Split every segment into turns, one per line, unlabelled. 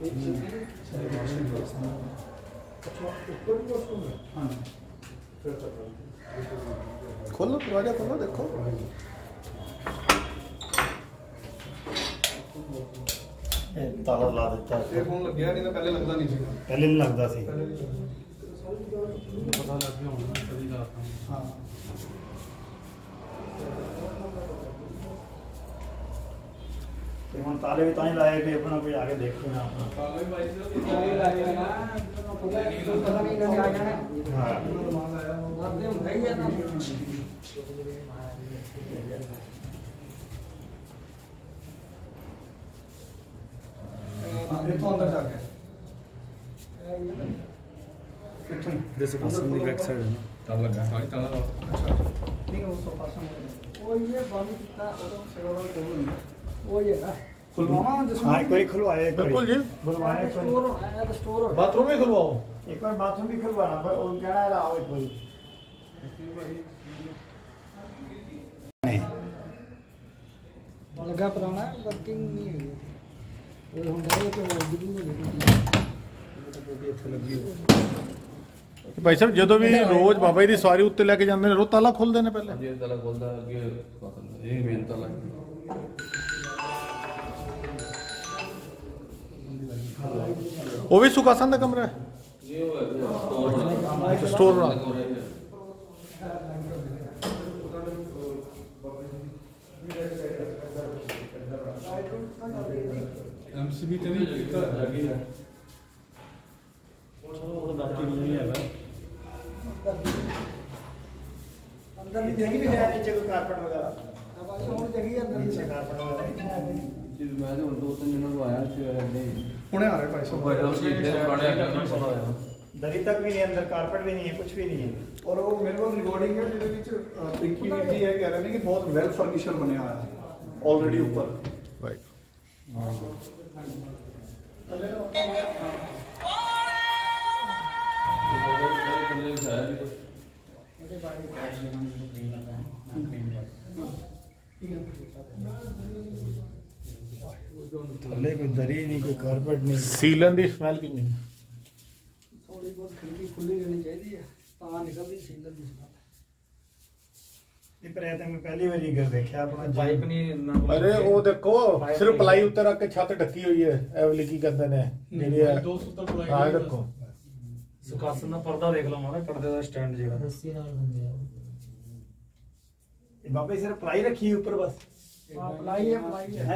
खोलो दरवाजा खोलो, देखो ताला ला देता है। फोन लग गया, नहीं तो पहले लगता नहीं था। पहले नहीं लगता सी। पता लग गया होना सभी का। हाँ। तो हम ताले भी ताई लाए थे अपना, कोई आगे देखते हैं अपना। ताले भाई से ताले लाए ना, पता नहीं कहाँ आ जाना। हाँ। आप दे भाई है ना। तो अंदर जाके जैसे पासन की बैक साइड है ना, ताला लगा है। ताला लगा, अच्छा ठीक है। उसको पासन वो ये बंद कितना और सेवा करो, वो ये ना खुलवाना जिसमें। हाँ कोई खुलवाए, बिल्कुल जी खुलवाए। स्टोर बाथरूम भी खुलवाओ, एक बार बाथरूम भी खुलवाना पर और क्या ना आओ कोई नहीं लगा पुराना वर्किंग नहीं है। भाई साहब जो भी रोज बाबा जी की सवारी उत्ते लेके जाते हैं, रो ताला खोलते हैं पहले। ये ताला खोलता है, ये मेन ताला है। वो भी सुखासन का कमरा है, स्टोर रहा। एमसीबी तो नहीं लगी है, वो डॉक्टर नहीं है भाई। अंदर भी जगह भी है, नीचे कोई कारपेट वगैरह अब आज और जगह है अंदर, नीचे कारपेट वगैरह जी। मैं तो दो तीन दिन को आया नहीं पुणे आ रहे भाई साहब, दरी तक भी नहीं, अंदर कारपेट भी नहीं है, कुछ भी नहीं है। और वो मेरे को रिकॉर्डिंग है जिसके ਵਿੱਚ पिंकी जी है कह रहे हैं कि बहुत वेल फर्निचर बने आया है ऑलरेडी ऊपर राइट। थले कोई दरी नहीं, कोई कारपेट नहीं, सीलन दी स्मेल की नहीं। थोड़ी बहुत खिड़की खुली रहनी चाहिए, तां निकलदी सीलन दी स्मेल। ये पर ऐसे मैं पहली बार ही देखा अपना पाइप नहीं। अरे वो देखो सिर्फ पलाई उत्ते रख के छत ढकी हुई है, ए वाली की कहंदे ने जेडी है दो सूत्र पलाई। हां देखो सुखासन दा पर्दा देख लो मारा, पर्दे दा स्टैंड जेड़ा रस्सी नाल बंदे आ। ये बाबे सिर्फ पलाई रखी है ऊपर बस। हां पलाई है, पलाई है।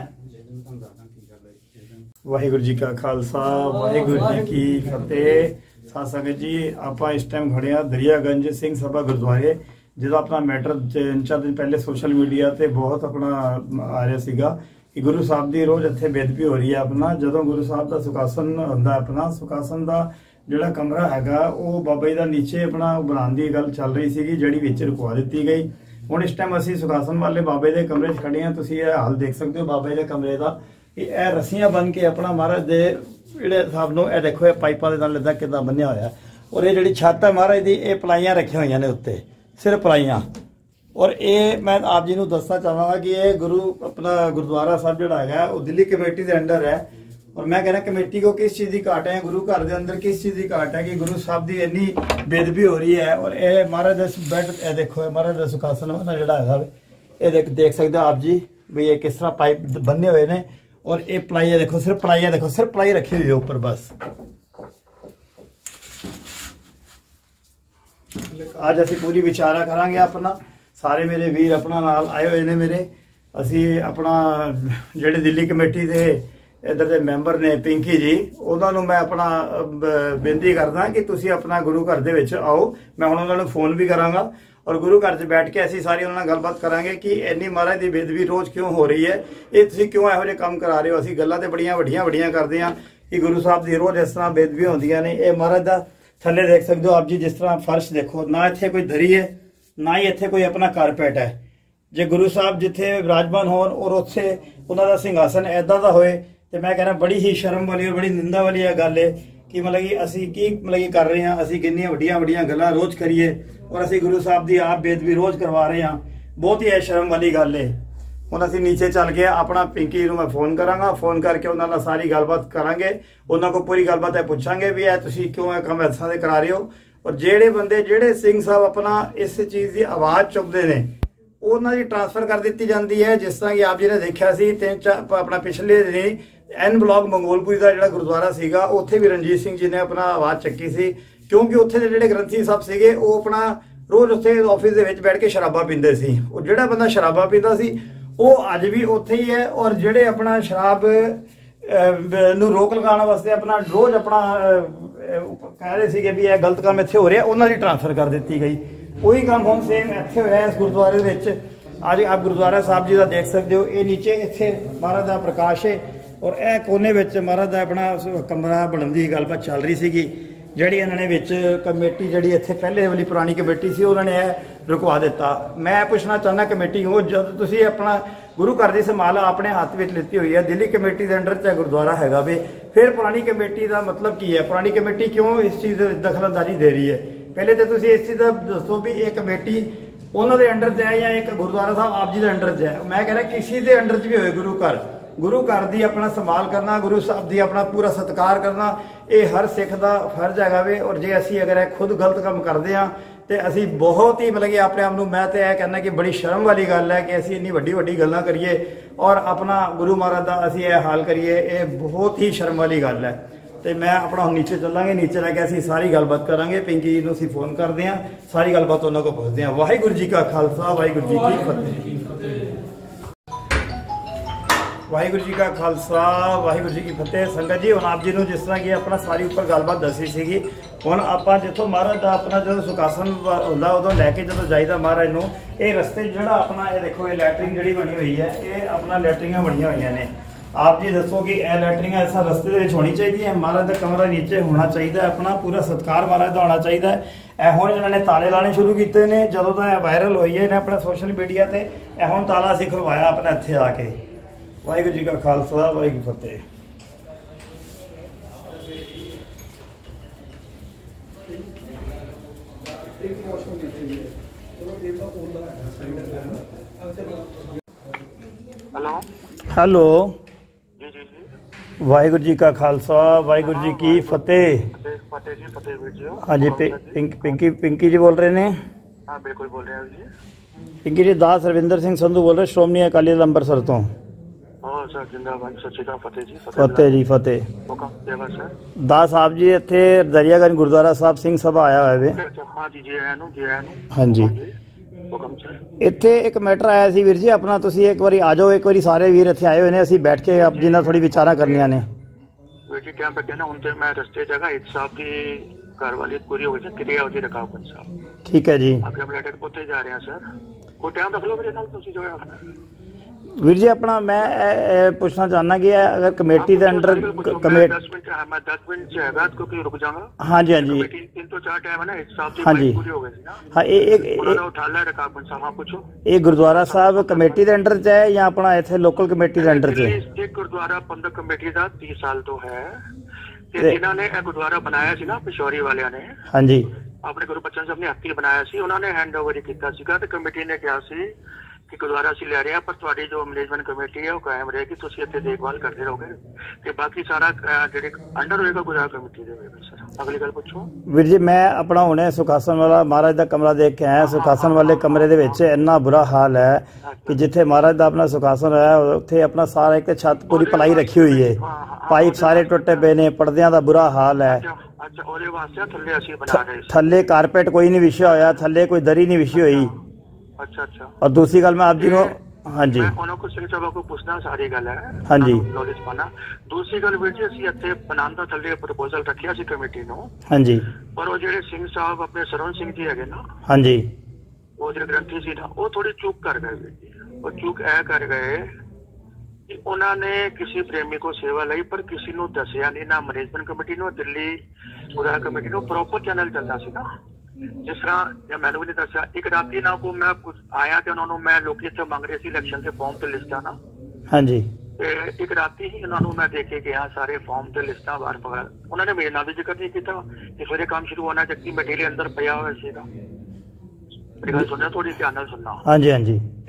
वाहिगुरु जी का खालसा, वाहिगुरु जी की फतेह। साध संगत जी ਆਪਾਂ ਇਸ ਟਾਈਮ ਖੜੇ ਆ ਦਰਿਆਗੰਜ ਸਿੰਘ ਸਭਾ ਗੁਰਦੁਆਰੇ, ਜਿਹਦਾ ਆਪਣਾ ਮੈਟਰ 3-4 ਦਿਨ ਪਹਿਲੇ ਸੋਸ਼ਲ ਮੀਡੀਆ ਤੇ ਬਹੁਤ ਆਪਣਾ ਆ ਰਿਹਾ ਸੀਗਾ ਕਿ ਗੁਰੂ ਸਾਹਿਬ ਦੀ ਰੋਜ਼ ਇੱਥੇ ਬੇਦਬੀ ਹੋ ਰਹੀ ਹੈ। ਆਪਣਾ ਜਦੋਂ ਗੁਰੂ ਸਾਹਿਬ ਦਾ ਸੁਖਾਸਨ ਹੁੰਦਾ, ਆਪਣਾ ਸੁਖਾਸਨ ਦਾ ਜਿਹੜਾ ਕਮਰਾ ਹੈਗਾ ਉਹ ਬਾਬਾ ਜੀ ਦਾ ਨੀਚੇ ਆਪਣਾ ਬਣਾਉਣ ਦੀ ਗੱਲ ਚੱਲ ਰਹੀ ਸੀਗੀ, ਜਿਹੜੀ ਵਿੱਚ ਰੁਕਵਾ ਦਿੱਤੀ ਗਈ। ਹੁਣ ਇਸ ਟਾਈਮ ਅਸੀਂ ਸੁਖਾਸਨ ਵਾਲੇ ਬਾਬੇ ਦੇ ਕਮਰੇ 'ਚ ਖੜੇ ਹਾਂ। ਤੁਸੀਂ ਇਹ ਹਾਲ ਦੇਖ ਸਕਦੇ ਹੋ ਬਾਬਾ ਜੀ ਦੇ ਕਮਰੇ ਦਾ। ਇਹ ਰੱਸੀਆਂ ਬੰਨ ਕੇ ਆਪਣਾ ਮਹਾਰਾਜ ਦੇ ਜਿਹੜੇ ਸਾਹਿਬ ਨੂੰ ਇਹ ਦੇਖੋ, ਇਹ ਪਾਈਪਾਂ ਦੇ ਨਾਲ ਇਦਾਂ ਕਿੱਦਾਂ ਬੰਨਿਆ ਹੋਇਆ। ਔਰ ਇਹ ਜਿਹੜੀ ਛੱਤ ਹੈ ਮਹਾਰਾਜ ਦੀ, ਇਹ ਪਲਾਈਆਂ ਰੱਖੀਆਂ ਹੋਈਆਂ ਨੇ ਉੱਤੇ, सिर्फ पलाइयां। और ये मैं आप जी को दसना चाहवागा कि ये गुरु अपना गुरुद्वारा साहब जोड़ा है वो दिल्ली कमेटी के अंडर है। और मैं कहना कमेटी को किस चीज़ की घाट है, गुरु घर के अंदर किस चीज़ की घाट है कि गुरु साहब की इन्नी बेदबी हो रही है। और ये महाराज बैड ये देखो महाराज सुखासन जोड़ा है ये देख सकते हो आप जी भी, ये किस तरह पाइप बने हुए हैं। और ये पलाइयाँ देखो, सिर्फ पलाइयाँ देखो, सिर्फ पलाई रखी हुई है ऊपर बस। आज असी पूरी विचारा करांगे अपना, सारे मेरे वीर अपना नाल आए हुए ने मेरे। असी अपना जेडे दिल्ली कमेटी के इधर के मैंबर ने पिंकी जी, उन्होंने मैं अपना बेनती करदा कि तुसी अपना गुरु घर दे विच आओ। मैं हुण उन्होंने फोन भी करांगा और गुरु घर च बैठ के असी सारी उन्होंने गलबात करांगे कि इन्नी महाराज की बेदबी रोज़ क्यों हो रही है, ये तुसी क्यों इहो जिहे काम करा रहे हो। असी गल्लां ते बड़ियां वड्डियां करदे हां कि गुरु साहब की रोज़ इस तरह बेदबी होंदियां ने। ये महाराज दा थले देख सकते हो आप जी, जिस तरह फर्श देखो, ना इत्थे कोई दरी है ना ही इत्थे कोई अपना कारपेट है। जे गुरु साहब जिथे विराजमान होन और उत्थे उन्हों का सिंघासन ऐदा दा होए तो मैं कहना बड़ी ही शर्म वाली और बड़ी निंदा वाली गल है कि मतलब कि असी की मतलब कि कर रहे हैं। असी कितनी वड्डियां गल्लां रोज़ करिए और असी गुरु साहब की आप बेदबी रोज़ करवा रहे हैं। बहुत ही शर्म वाली गल है। ਹੁਣ ਅਸੀਂ ਨੀਚੇ ਚੱਲ ਕੇ ਆਪਣਾ ਪਿੰਕੀ ਨੂੰ ਮੈਂ ਫੋਨ ਕਰਾਂਗਾ, ਫੋਨ ਕਰਕੇ ਉਹਨਾਂ ਨਾਲ ਸਾਰੀ ਗੱਲਬਾਤ ਕਰਾਂਗੇ, ਉਹਨਾਂ ਕੋਲ ਪੂਰੀ ਗੱਲਬਾਤ ਇਹ ਪੁੱਛਾਂਗੇ ਵੀ ਇਹ ਤੁਸੀਂ ਕਿਉਂ ਇਹ ਕੰਮ ਐਸਾ ਦੇ ਕਰਾ ਰਹੇ ਹੋ, ਔਰ ਜਿਹੜੇ ਬੰਦੇ ਜਿਹੜੇ ਸਿੰਘ ਸਾਹਿਬ ਆਪਣਾ ਇਸ ਚੀਜ਼ ਦੀ ਆਵਾਜ਼ ਚੁੱਕਦੇ ਨੇ ਉਹਨਾਂ ਦੀ ਟ੍ਰਾਂਸਫਰ ਕਰ ਦਿੱਤੀ ਜਾਂਦੀ ਹੈ। जिस तरह कि आप जी ने देखा सी अपना पिछले दिन एन ब्लॉक मंगोलपुरी का जो गुरुद्वारा सीगा उत्थे भी रणजीत सिंह जी ने अपना आवाज़ चक्की सी, क्योंकि उत्थे दे जिहड़े ग्रंथी साहब सीगे वो अपना रोज़ उत्थे ऑफिस दे विच बैठ के शराबा पींदे सी। और जिहड़ा बंदा शराबा पींदा सी वो अज भी उत्थे ही है, और जिहड़े अपना शराब नूं रोक लगाने वास्ते अपना रोज़ अपना कह रहे थे भी यह गलत काम इत्थे हो रहा, उन्हां दी ट्रांसफर कर दी गई। वही काम हम सेम इत्थे होया इस गुरुद्वारे विच। आज आप गुरुद्वारा साहब जी का देख सकते हो, ये नीचे इत्थे महाराज का प्रकाश है, और यह कोने विच महाराज का अपना कमरा बनने की गलबात चल रही सी। जिहड़ी इन्होंने विच कमेटी जिहड़ी इत्थे पहले वाली पुरानी कमेटी सी उन्होंने रुकवा दिता। मैं पूछना चाहना कमेटी हो जब तुसीं अपना गुरु घर की संभाल अपने हाथ में लेती हुई है, दिल्ली कमेटी के अंडर च गुरुद्वारा हैगा वे, फिर पुरानी कमेटी का मतलब की है? पुरानी कमेटी क्यों इस चीज़ दखलअंदाजी दे रही है? पहले तो तुसीं इस चीज़ का दसो भी एक कमेटी उन्होंने अंडर च है या एक गुरुद्वारा साहब आप जी के अंडर च है? मैं कह रहा किसी के अंडर च भी होए गुरु घर की अपना संभाल करना, गुरु साहब की अपना पूरा सत्कार करना, ये हर सिख का फर्ज है वे। और जे असी अगर खुद गलत काम करते हैं तो असी बहुत ही मतलब कि अपने आप में मैं तो यह कहना कि बड़ी शर्म वाली गल है कि असी इन्नी वड्डी वड्डी गल्लां करिए और अपना गुरु महाराज का असी यह हाल करिए, ये बहुत ही शर्म वाली गल है। तो मैं अपना नीचे चलांगे, नीचे लैके असी सारी गलबात करांगे। पिंकी जी नूं असीं फोन करते हैं, सारी गलबात उन्होंने को पुछते हैं। वाहिगुरू जी का खालसा वाहिगुरू जी की फतेह। वाहिगुरू जी का खालसा वाहिगुरू जी की फतेह। संगत जी, हुण आप जी नूं जिस तरह की अपना सारी उपर गलबात दसी सीगी, हुण आपां जिथों महाराज का अपना जो सुखासन हुंदा उदों लैके जदों जाईदा महाराज नूं, ये रस्ते जिहड़ा अपना ये देखो ये लैटरिंग जिहड़ी बनी हुई है, ये अपना लैटरिंगां बणियां होईयां ने। आप जी दसो कि यह लैटरिंग ऐसा रस्ते के होनी चाहिए है? महाराज का कमरा नीचे होना चाहिए, अपना पूरा सत्कार महाराज का होना चाहिए। एहों जिन्होंने ताले लाने शुरू किए हैं जदों तो वायरल हुई है इन्हें अपने सोशल मीडिया से, एहों ताला असीं खुलवाया अपने इत्थे आके। वाहिगुरू जी का खालसा वाहिगुरू फतेह।
हेलो
हेलो,
जी जी जी,
वाहिगुरू जी का खालसा वाहिगुरू जी की फतेह।
फतेह जी, फतेह वीर जी।
हाँ जी, पिंकी जी बोल रहे हैं?
हाँ बिल्कुल बोल रहे हैं जी।
पिंकी जी, दास रविंदर सिंह संधू बोल रहे, श्रोमणी अकाली दल अंबरसर तो।
हाँ सर, जिंदाबाद, सत श्री अकाल, फतेह जी।
फतेह जी फतेह।
हुकम देवा सर।
दास आप जी इत्थे दरियागंज गुरुद्वारा साहब सिंह सभा आया हुआ है।
हाँ जी जी, आया जी।
हाँ जी,
हुकम सर।
ਇੱਥੇ ਇੱਕ ਮੈਟਰ ਆਇਆ ਸੀ ਵੀਰ ਜੀ ਆਪਣਾ, ਤੁਸੀਂ ਇੱਕ ਵਾਰੀ ਆ ਜਾਓ, ਇੱਕ ਵਾਰੀ ਸਾਰੇ ਵੀਰ ਇੱਥੇ ਆਏ ਹੋਏ ਨੇ, ਅਸੀਂ ਬੈਠ ਕੇ ਆਪ ਜੀ ਨਾਲ ਥੋੜੀ ਵਿਚਾਰਾਂ ਕਰਨੀਆਂ ਨੇ।
ਵੀਰ ਜੀ ਟਾਈਮ ਪੈ ਨਾ ਹੁਣ ਤੇ ਮੈਂ ਰਸਤੇ ਜਗ੍ਹਾ ਇੱਕ ਸਾਹਿਬ ਦੀ ਘਰ ਵਾਲੀ ਪੂਰੀ ਹੋ ਗਈ ਸੀ, ਕਿਰਿਆ ਉਹਦੀ ਰਕਾਬ ਸਾਹਿਬ।
ਠੀਕ ਹੈ ਜੀ।
ਅੱਗੇ हम लेटर पोते जा रहे हैं सर, ਕੋਈ ਟਾਈਮ ਰੱਖ ਲਓ ਮੇਰੇ ਨਾਲ ਤੁਸੀਂ ਜੋ ਹੈ
ਵੀਰ ਜੀ ਆਪਣਾ मैं पूछना चाहना कि अगर कमेटी के अंडर
10 मिनट मैं 10 मिनट से है क्योंकि रुक जाऊंगा।
हाँ जी हाँ जी,
3 तो 4 टाइम है ना, एक साहब
हाँ जी
पूरी हो गई ना।
हाँ,
उन्होंने उठा लिया रकाब साहब। हाँ पूछो,
ये गुरुद्वारा साहब कमेटी के अंडर च है या अपना इत्थे लोकल कमेटी के अंडर च?
एक गुरुद्वारा पंदक कमेटी का 30 साल तो है, जिन्होंने गुरुद्वारा बनाया सी ना पिशौरी वालिया ने।
हाँ जी,
अपने गुरु बच्चन साहब ने हत्थी बनाया सी, उन्होंने हैंड ओवर ही किया सीगा ते कमेटी ने कहा सी कि गुरुद्वारा ਅਸੀਂ ਲੈ ਰਹੇ ਆ, ਪਰ ਤੁਹਾਡੀ ਜੋ ਮੈਨੇਜਮੈਂਟ ਕਮੇਟੀ ਹੈ ਉਹ ਕਾਇਮ ਰਹੇਗੀ, ਤੁਸੀਂ ਇੱਥੇ ਦੇਖਭਾਲ ਕਰਦੇ ਰਹੋਗੇ ਤੇ ਬਾਕੀ ਸਾਰਾ ਜਿਹੜੇ ਅੰਡਰ ਹੋਏਗਾ ਗੁਰਦੁਆਰਾ ਕਮੇਟੀ ਦੇ ਹੋਏਗਾ ਸਰ। ਅਗਲੀ ਗੱਲ ਪੁੱਛੋ
ਵੀਰ ਜੀ। मैं अपना हुणे सुखासन वाला महाराज का कमरा देख के आया। सुखासन वाले कमरे ਦੇ ਵਿੱਚ ਇੰਨਾ ਬੁਰਾ ਹਾਲ ਹੈ ਕਿ ਜਿੱਥੇ महाराज ਦਾ ਆਪਣਾ ਸੁਖਾਸਨ ਹੈ ਉੱਥੇ ਆਪਣਾ ਸਾਰਾ ਇੱਕ ਛੱਤ ਪੂਰੀ ਪਲਾਈ ਰੱਖੀ ਹੋਈ ਹੈ, ਪਾਈਪ ਸਾਰੇ ਟੁੱਟੇ ਪਏ ਨੇ, ਪਰਦਿਆਂ ਦਾ ਬੁਰਾ ਹਾਲ ਹੈ।
ਅੱਛਾ, ਉਹਦੇ ਵਾਸਤੇ ਥੱਲੇ ਅਸੀਂ ਬਣਾ ਰਹੇ ਸੀ।
ਥੱਲੇ ਕਾਰਪੇਟ ਕੋਈ ਨਹੀਂ ਵਿਛਿਆ ਹੋਇਆ, ਥੱਲੇ ਕੋਈ ਦਰੀ ਨਹੀਂ ਵਿਛੀ ਹੋਈ।
अच्छा अच्छा।
और दूसरी गल मैं आप जी को, हाँ जी,
उन्होंने सिंह सभा को पूछना सारी गल है।
हाँ जी,
नॉलेज पाना। दूसरी गल वीर जी, ਅਸੀਂ ਇੱਥੇ ਬਣਾਉਣ ਦਾ ਥੱਲੇ ਪ੍ਰਪੋਜ਼ਲ ਰੱਖਿਆ ਸੀ ਕਮੇਟੀ ਨੂੰ।
हाँ जी,
ਪਰ ਉਹ ਜਿਹੜੇ ਸਿੰਘ ਸਾਹਿਬ ਆਪਣੇ ਸਰਵਨ ਸਿੰਘ ਜੀ ਹੈਗੇ ਨਾ,
हाँ जी,
ਉਹ ਜਿਹੜੇ ਗ੍ਰੰਥੀ ਸੀ ਨਾ, ਉਹ ਥੋੜੀ ਚੂਕ ਕਰ ਗਏ ਵੀਰ ਜੀ। ਉਹ ਚੂਕ ਇਹ ਕਰ ਗਏ ਕਿ ਉਹਨਾਂ ਨੇ ਕਿਸੇ ਪ੍ਰੇਮੀ ਕੋ ਸੇਵਾ ਲਈ ਪਰ ਕਿਸੇ ਨੂੰ ਦੱਸਿਆ ਨਹੀਂ, ਨਾ ਮੈਨੇਜਮੈਂਟ ਕਮੇਟੀ ਨੂੰ, ਦਿੱਲੀ ਗੁਰਦੁਆਰਾ ਕਮੇਟੀ ਨੂੰ ਪ੍ਰੋਪਰ ਚੈਨਲ ਚੱਲਦਾ ਸੀ ਨਾ। जिस तरह मैंने भी नहीं दसा, एक राती ना को मैं कुछ आया कि उन्होंने मैं लोग इतने मांग रहे थे इलेक्शन के फॉर्म ते लिस्टा ना।
हाँ जी,
एक राती ही उन्होंने मैं देखे गया सारे फॉर्म ते लिस्टा बाहर पकड़ा। उन्होंने मेरे नाल भी जिक्र नहीं किया कि सवेरे काम शुरू होना जबकि मटेरियल अंदर पिया हुआ सीगा। मेरी गल सुनना, थोड़ी ध्यान नाल सुनना।
हाँ जी, हाँ जी।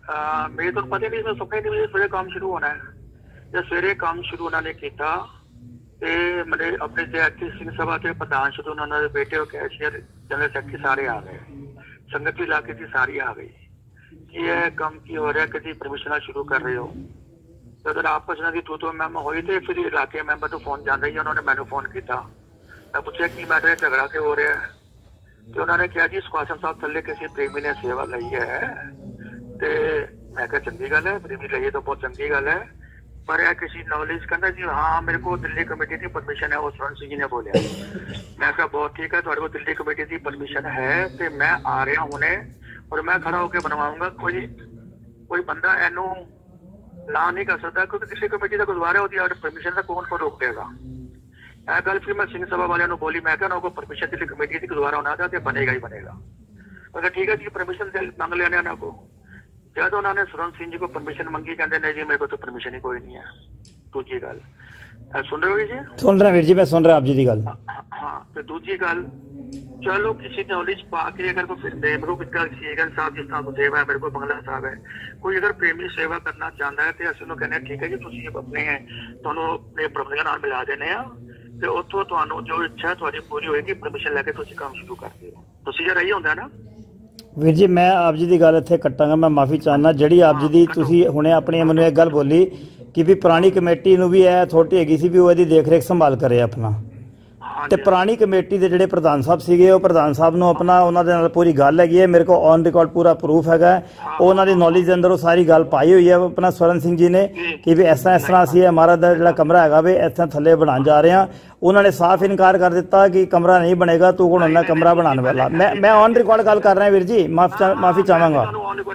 मेरे तो पता नहीं, मैं सुपने नहीं मुझे सवेरे काम शुरू होना है। जब सवेरे काम शुरू उन्होंने किया तो मैंने अपने जैकी सिंह सभा के प्रधान शुरू उन्होंने बेटे और कैशियर जनरल सेक्रेटरी सारे आ गए, संगत इलाके की सारी आ गई कि यह कम की हो रहा है, कभी परमिशन शुरू कर रहे हो। तो अगर आपस में तू तो मैम हुई तो फिर इलाके मैंबर तो फोन जान रही है, उन्होंने मैंने फोन किया, मैं पूछा की मैटर है, झगड़ा के हो रहा है। तो उन्होंने कहा जी सुखासन साहब थले किसी प्रेमी ने सेवा ली है। तो मैं क्या चंगी गल है, प्रेमी लईए तो बहुत चंगी गल है, पर यह किसी नॉलेज कहना जी हाँ मेरे को दिल्ली कमेटी की परमिशन है, वो स्वर्ण सिंह जी ने बोलिया। मैं कहा बहुत ठीक है, थोड़े को दिल्ली कमेटी की परमिशन है तो मैं आ रहा हूँ और मैं खड़ा होकर बनवाऊंगा। कोई बंदा एनू ला नहीं कर सकता, क्योंकि दिल्ली कमेटी का गुरुद्वारा होती है, परमिशन का कौन को रोक देगा। यह गल फिर मैं सिंह सभा वाले बोली, मैं क्या को परमिशन दिल्ली कमेटी की गुरुद्वारा होना था, बनेगा ही बनेगा। मैं ठीक है जी परमिशन मंग लेने ना को। जब उन्होंने स्वर्ण सिंह जी को परमिशन मंगी, कहते नहीं जी मेरे को तो परमिशन ही कोई नहीं है। दूसरी गल सुन रहे हो जी? सुन रहे वीर जी, मैं सुन रहा आप जी की गल। हाँ, तो दूसरी गल चलो किसी नॉलेज पा के अगर कोई मेरे को सीगन साहब जिस तरह सेवा है, मेरे को बंगला साहब है, कोई अगर प्रेमी सेवा करना चाहता है तो असं कहने ठीक है जी तुम अपने अपने प्रबंधक नाल मिला देने तो उतो जो इच्छा है पूरी होगी, परमिशन लैके काम शुरू कर दिओ। प्रोसीजर यही होंगे ना
ਵੀਰ ਜੀ। ਮੈਂ ਆਪ ਜੀ ਦੀ ਗੱਲ ਇੱਥੇ ਕੱਟਾਂਗਾ, ਮੈਂ ਮਾਫੀ ਚਾਹੁੰਦਾ। ਜਿਹੜੀ ਆਪ ਜੀ ਦੀ ਤੁਸੀਂ ਹੁਣੇ ਆਪਣੀ ਮੈਨੂੰ ਇੱਕ ਗੱਲ ਬੋਲੀ ਕਿ ਵੀ ਪੁਰਾਣੀ ਕਮੇਟੀ ਨੂੰ ਵੀ ਇਹ ਅਥਾਰਟੀ ਹੈਗੀ ਸੀ ਵੀ ਉਹ ਇਹਦੀ ਦੇਖ ਰੇਖ ਸੰਭਾਲ ਕਰੇ ਆਪਣਾ, ਤੇ ਪੁਰਾਣੀ ਕਮੇਟੀ ਦੇ ਜਿਹੜੇ ਪ੍ਰਧਾਨ ਸਾਹਿਬ ਸੀਗੇ ਉਹ ਪ੍ਰਧਾਨ ਸਾਹਿਬ ਨੂੰ ਆਪਣਾ ਉਹਨਾਂ ਦੇ ਨਾਲ ਪੂਰੀ ਗੱਲ ਹੈਗੀ ਹੈ, ਮੇਰੇ ਕੋਲ ਔਨ ਰਿਕਾਰਡ ਪੂਰਾ ਪ੍ਰੂਫ ਹੈਗਾ, ਉਹਨਾਂ ਦੀ ਨੌਲੇਜ ਦੇ ਅੰਦਰ ਉਹ ਸਾਰੀ ਗੱਲ ਪਾਈ ਹੋਈ ਹੈ ਆਪਣਾ ਸਵਰਨ ਸਿੰਘ ਜੀ ਨੇ ਕਿ ਵੀ ਇਸ ਤਰ੍ਹਾਂ ਅਸੀਂ ਹਮਾਰਾ ਦਾ ਜਿਹੜਾ ਕਮਰਾ ਹੈਗਾ ਵੀ ਇੱਥੇ ਥੱਲੇ ਬਣਾਉਣ ਜਾ ਰਹੇ ਹਾਂ। ਉਹਨਾਂ ਨੇ ਸਾਫ਼ ਇਨਕਾਰ ਕਰ ਦਿੱਤਾ ਕਿ ਕਮਰਾ ਨਹੀਂ ਬਣੇਗਾ, ਤੂੰ ਹੁਣ ਉਹਨਾਂ ਕਮਰਾ ਬਣਾਉਣ ਵਾਲਾ। ਮੈਂ ਔਨ ਰਿਕਾਰਡ ਗੱਲ ਕਰ ਰਿਹਾ ਵੀਰ ਜੀ, ਮਾਫੀ ਚਾਹਾਂਗਾ।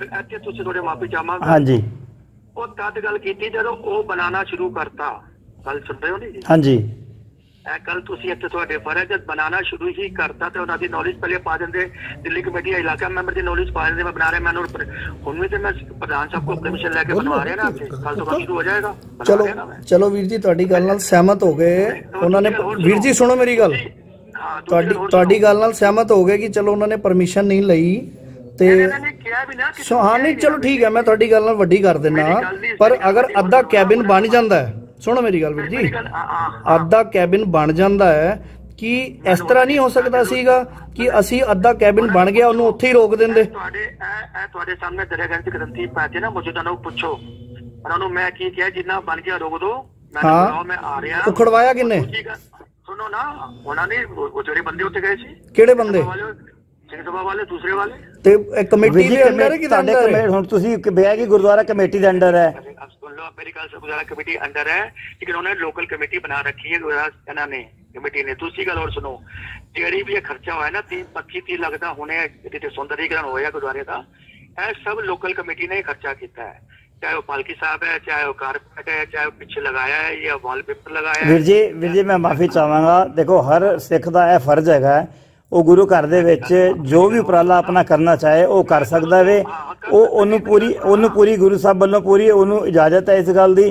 ਹਾਂਜੀ
ਉਹ ਤਦ ਗੱਲ ਕੀਤੀ ਜਦੋਂ ਉਹ ਬਣਾਉਣਾ ਸ਼ੁਰੂ ਕਰਤਾ, ਗੱਲ ਸੁਣ ਰਹੇ ਹੋ ਜੀ?
ਹਾਂਜੀ
कल फर्ज बनाना शुरू ही करता तो उन्होंने नॉलेज पहले पा देंगे, दिल्ली कमेटी इलाका मैंबर की नॉलेज पा देंगे, मैं बना रहा मैं हूँ तो मैं प्रधान साहब को परमिशन लेके बनवा रहा ना, कल तो काम शुरू हो जाएगा।
चलो वीर जी तुहाडी गल नाल सहमत हो गए उन्होंने। वीर जी सुनो मेरी गल, तुहाडी गल नाल सहमत हो गए कि चलो उन्होंने परमिशन नहीं लई ते हाँ नहीं चलो ठीक है, मैं तुहाडी गल नाल वड्डी कर देना। पर अगर अद्धा कैबिन बन जाता है, सुनो मेरी गल वीर जी, अद्धा कैबिन बन जाता है कि इस तरह नहीं हो सकता सीगा कि असी अद्धा कैबिन बन गया उन्होंने उत्थे ही रोक देंदे।
तुहाडे सामने दरियागंज की ग्रंथी पाते ना मौजूदा लोग पूछो उन्होंने मैं की किया जिन्ना बन गया रोक दो,
हाँ
मैं आ रहा।
उखड़वाया किन्ने?
सुनो ना उन्होंने वो जोड़े बंदे उत्ते गए सी।
किहड़े बंदे?
सिंह सभा वाले दूसरे वाले
ते कमेटी दे अंदर है कि अंदर है?
हुण तुसीं बिया की गुरुद्वारा कमेटी दे अंडर है।
मेरी गल गुरुद्वारा कमेटी अंडर है, लेकिन उन्होंने लोकल कमेटी बना रखी है गुरुद्वारा ने कमेटी ने। दूसरी गल और सुनो, जेड़ी भी खर्चा हुआ है ना 25-30 लाख का होने सौंदर्यीकरण होया गुरुद्वारे का, यह सब लोकल कमेटी ने खर्चा किया है, चाहे वो पालकी साहब है, चाहे वो कारपेट है, चाहे वो पीछे लगाया है या वॉलपेपर लगाया है।
वीर जी मैं माफी चाहांगा, देखो हर सिख का यह फर्ज है ਉਹ ਗੁਰੂ ਘਰ ਦੇ ਵਿੱਚ ਜੋ ਵੀ ਉਪਰਾਲਾ ਆਪਣਾ ਕਰਨਾ ਚਾਹੇ ਉਹ ਕਰ ਸਕਦਾ ਵੇ, ਉਹਨੂੰ ਪੂਰੀ ਗੁਰੂ ਸਾਹਿਬ ਵੱਲੋਂ ਪੂਰੀ ਉਹਨੂੰ ਇਜਾਜ਼ਤ ਹੈ ਇਸ ਗੱਲ ਦੀ।